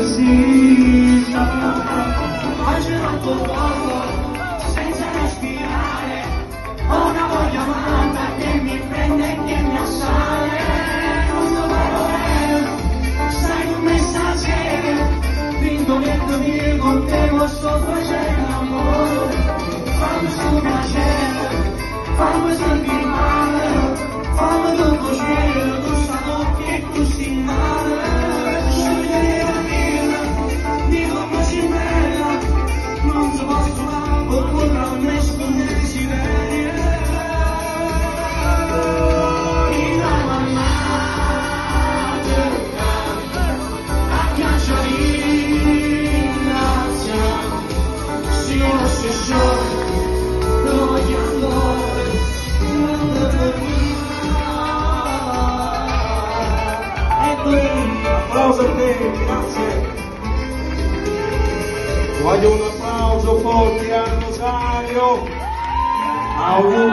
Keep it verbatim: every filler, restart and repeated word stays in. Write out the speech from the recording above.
precisa. Oggi non poco, senza respirare, ho una voglia matta che mi prende e che mi assale. Non so parole, sai un messaggio, vinto niente con te, lo sto facendo amore. Fammi sto piacere, fammi sentire male, fammi tutto scegliere, tu sai che tu stai male. Scegli la vita, di come si bella, non si può trovare, per potrà nessun desiderio. Mi dà mannaggia, a cacciarina, si lo stesso. Applauso a te, grazie. Voglio un applauso forte a Rosario.